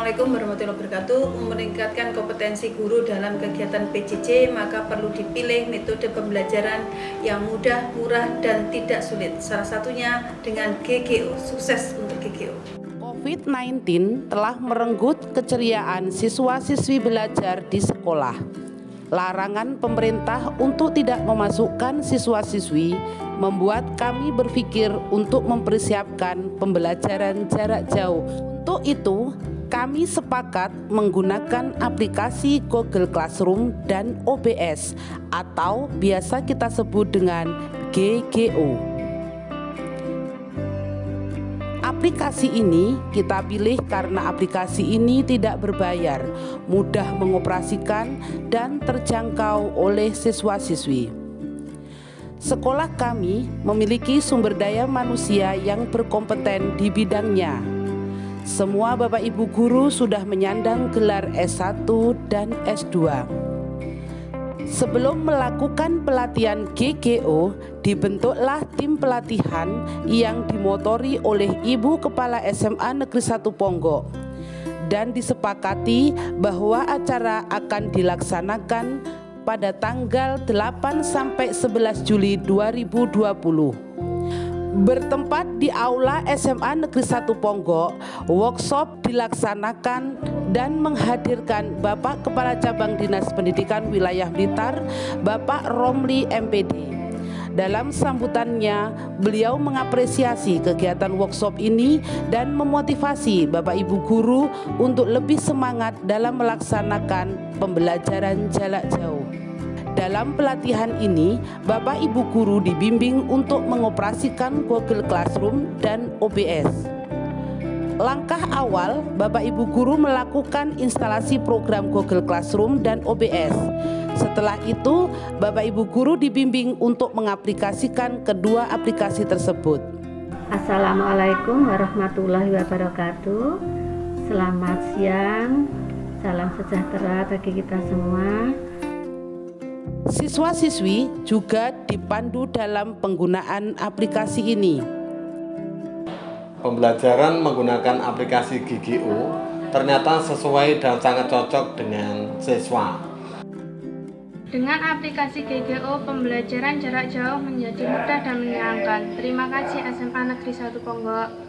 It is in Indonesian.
Assalamualaikum warahmatullahi wabarakatuh. Meningkatkan kompetensi guru dalam kegiatan PJJ, maka perlu dipilih metode pembelajaran yang mudah, murah, dan tidak sulit. Salah satunya dengan GGO. Sukses untuk GGO. COVID-19 telah merenggut keceriaan siswa-siswi belajar di sekolah. Larangan pemerintah untuk tidak memasukkan siswa-siswi membuat kami berpikir untuk mempersiapkan pembelajaran jarak jauh. Untuk itu, kami sepakat menggunakan aplikasi Google Classroom dan OBS atau biasa kita sebut dengan GGO. Aplikasi ini kita pilih karena aplikasi ini tidak berbayar, mudah mengoperasikan, dan terjangkau oleh siswa-siswi. Sekolah kami memiliki sumber daya manusia yang berkompeten di bidangnya. Semua Bapak Ibu guru sudah menyandang gelar S1 dan S2. Sebelum melakukan pelatihan GGO, dibentuklah tim pelatihan yang dimotori oleh Ibu Kepala SMA Negeri 1 Ponggok dan disepakati bahwa acara akan dilaksanakan pada tanggal 8 sampai 11 Juli 2020. Bertempat di Aula SMA Negeri 1 Ponggok, workshop dilaksanakan dan menghadirkan Bapak Kepala Cabang Dinas Pendidikan Wilayah Blitar, Bapak Romli MPD. Dalam sambutannya, beliau mengapresiasi kegiatan workshop ini dan memotivasi Bapak Ibu guru untuk lebih semangat dalam melaksanakan pembelajaran jarak jauh. Dalam pelatihan ini, Bapak Ibu guru dibimbing untuk mengoperasikan Google Classroom dan OBS. Langkah awal, Bapak Ibu guru melakukan instalasi program Google Classroom dan OBS. Setelah itu, Bapak Ibu guru dibimbing untuk mengaplikasikan kedua aplikasi tersebut. Assalamualaikum warahmatullahi wabarakatuh. Selamat siang, salam sejahtera bagi kita semua. Siswa-siswi juga dipandu dalam penggunaan aplikasi ini. Pembelajaran menggunakan aplikasi GGO ternyata sesuai dan sangat cocok dengan siswa. Dengan aplikasi GGO, pembelajaran jarak jauh menjadi mudah dan menyenangkan. Terima kasih SMA Negeri 1 Ponggok.